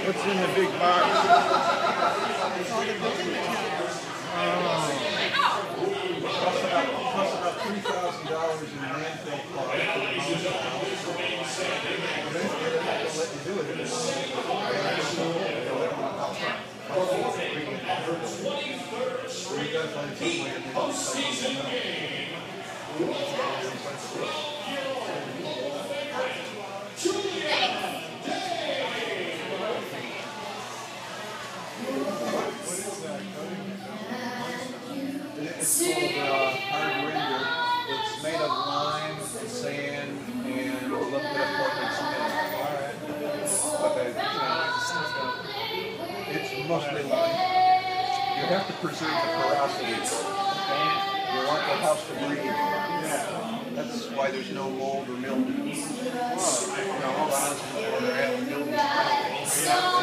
What's in the big box? All the building materials. Plus about $3,000 in landfill costs. Eventually they're not going to let you do it. So you got to find some way to It's called hard render. It's made of lime, sand, and a little bit of Portland cement. But it's mostly lime. You have to preserve the porosity. You want the house to breathe. That's why there's no mold or mildew. All the houses where they're having mildew.